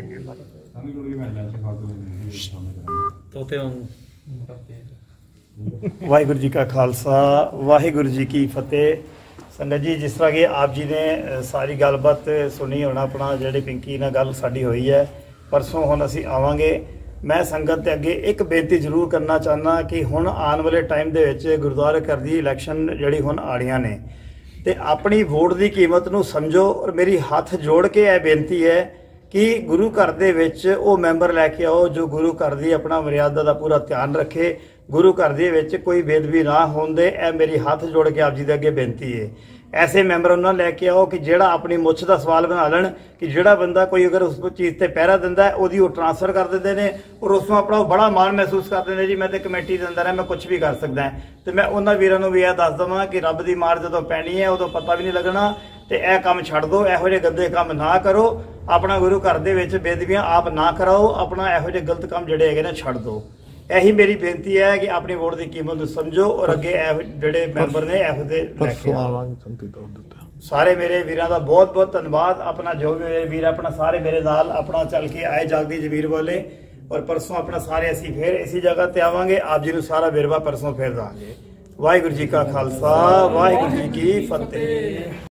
ਵਾਹਿਗੁਰੂ ਜੀ ਕਾ ਖਾਲਸਾ, ਵਾਹਿਗੁਰੂ ਜੀ ਕੀ ਫਤਿਹ। ਸੰਗਤ ਜੀ, ਜਿਸ ਤਰ੍ਹਾਂ ਕਿ ਆਪ ਜੀ ਨੇ ਸਾਰੀ ਗੱਲਬਾਤ ਸੁਣੀ ਹੋਣਾ, ਆਪਣਾ ਜਿਹੜੇ ਪਿੰਕੀ ਨਾਲ ਗੱਲ ਸਾਡੀ ਹੋਈ ਹੈ ਪਰਸੋਂ, ਹੁਣ ਅਸੀਂ ਆਵਾਂਗੇ। ਮੈਂ ਸੰਗਤ ਦੇ ਅੱਗੇ ਇੱਕ ਬੇਨਤੀ ਜ਼ਰੂਰ ਕਰਨਾ ਚਾਹੁੰਦਾ ਕਿ ਹੁਣ ਆਉਣ ਵਾਲੇ ਟਾਈਮ ਦੇ ਵਿੱਚ ਗੁਰਦੁਆਰਾ ਘਰ ਦੀ ਇਲੈਕਸ਼ਨ ਜਿਹੜੀ ਹੁਣ ਆੜੀਆਂ ਨੇ, ਤੇ ਆਪਣੀ ਵੋਟ ਦੀ ਕੀਮਤ ਨੂੰ ਸਮਝੋ। ਔਰ ਮੇਰੀ ਹੱਥ ਜੋੜ ਕੇ ਇਹ ਬੇਨਤੀ ਹੈ ਕਿ ਗੁਰੂ ਘਰ ਦੇ ਵਿੱਚ ਉਹ ਮੈਂਬਰ ਲੈ ਕੇ ਆਓ ਜੋ ਗੁਰੂ ਘਰ ਦੀ ਆਪਣਾ ਮਰਿਆਦਾ ਦਾ ਪੂਰਾ ਧਿਆਨ ਰੱਖੇ, ਗੁਰੂ ਘਰ ਦੇ ਵਿੱਚ ਕੋਈ ਬੇਦਬੀ ਨਾ ਹੋਣ ਦੇ। ਇਹ ਮੇਰੀ ਹੱਥ ਜੋੜ ਕੇ ਆਪ ਜੀ ਦੇ ਅੱਗੇ ਬੇਨਤੀ ਹੈ। ਐਸੇ ਮੈਂਬਰ ਉਹਨਾਂ ਲੈ ਕੇ ਆਓ ਕਿ ਜਿਹੜਾ ਆਪਣੀ ਮੁੱਛ ਦਾ ਸਵਾਲ ਬਣਾ ਲੈਣ ਕਿ ਜਿਹੜਾ ਬੰਦਾ ਕੋਈ ਅਗਰ ਉਸ ਚੀਜ਼ ਤੇ ਪਹਿਰਾ ਦਿੰਦਾ ਉਹਦੀ ਉਹ ਟ੍ਰਾਂਸਫਰ ਕਰ ਦਿੰਦੇ ਨੇ, ਔਰ ਉਸ ਨੂੰ ਆਪਣਾ ਬੜਾ ਮਾਣ ਮਹਿਸੂਸ ਕਰਦੇ ਨੇ ਜੀ ਮੈਂ ਤੇ ਕਮੇਟੀ ਦੇ ਅੰਦਰ ਹੈ, ਮੈਂ ਕੁਝ ਵੀ ਕਰ ਸਕਦਾ। ਤੇ ਮੈਂ ਉਹਨਾਂ ਵੀਰਾਂ ਨੂੰ ਵੀ ਇਹ ਦੱਸ ਦਵਾਂ ਕਿ ਰੱਬ ਦੀ ਮਾਰ ਜਦੋਂ ਪੈਣੀ ਹੈ ਉਦੋਂ ਪਤਾ ਵੀ ਨਹੀਂ ਲੱਗਣਾ। ਤੇ ਇਹ ਕੰਮ ਛੱਡ ਦਿਓ, ਇਹੋ ਜਿਹੇ ਗੰਦੇ ਕੰਮ ਨਾ ਕਰੋ, ਆਪਣਾ ਗੁਰੂ ਘਰ ਦੇ ਵਿੱਚ ਬੇਦਬੀਆਂ ਆਪ ਨਾ ਕਰਾਓ, ਆਪਣਾ ਇਹੋ ਜਿਹੇ ਗਲਤ ਕੰਮ ਜਿਹੜੇ ਹੈਗੇ ਨੇ ਛੱਡ ਦਿਓ। ਇਹੀ ਮੇਰੀ ਬੇਨਤੀ ਹੈ ਕਿ ਆਪਣੀ ਵੋਟ ਦੀ ਕੀਮਤ ਨੂੰ ਸਮਝੋ ਔਰ ਅੱਗੇ ਜਿਹੜੇ ਮੈਂਬਰ ਨੇ ਇਹੋ ਜਿਹੇ ਲੈ ਕੇ ਆਓ। ਸਾਰੇ ਮੇਰੇ ਵੀਰਾਂ ਦਾ ਬਹੁਤ ਬਹੁਤ ਧੰਨਵਾਦ। ਆਪਣਾ ਜੋ ਵੀ ਮੇਰੇ ਵੀਰ ਆਪਣਾ ਸਾਰੇ ਮੇਰੇ ਨਾਲ ਆਪਣਾ ਚੱਲ ਕੇ ਆਏ ਜਾਗਦੀ ਜ਼ਮੀਰ ਵਾਲੇ, ਔਰ ਪਰਸੋਂ ਆਪਣਾ ਸਾਰੇ ਅਸੀਂ ਫਿਰ ਇਸੇ ਜਗ੍ਹਾ ਤੇ ਆਵਾਂਗੇ। ਆਪ ਜੀ ਨੂੰ ਸਾਰਾ ਵੇਰਵਾ ਪਰਸੋਂ ਫਿਰ ਦਾਂਗੇ। ਵਾਹਿਗੁਰੂ ਜੀ ਕਾ ਖਾਲਸਾ, ਵਾਹਿਗੁਰੂ ਜੀ ਕੀ ਫਤਿਹ।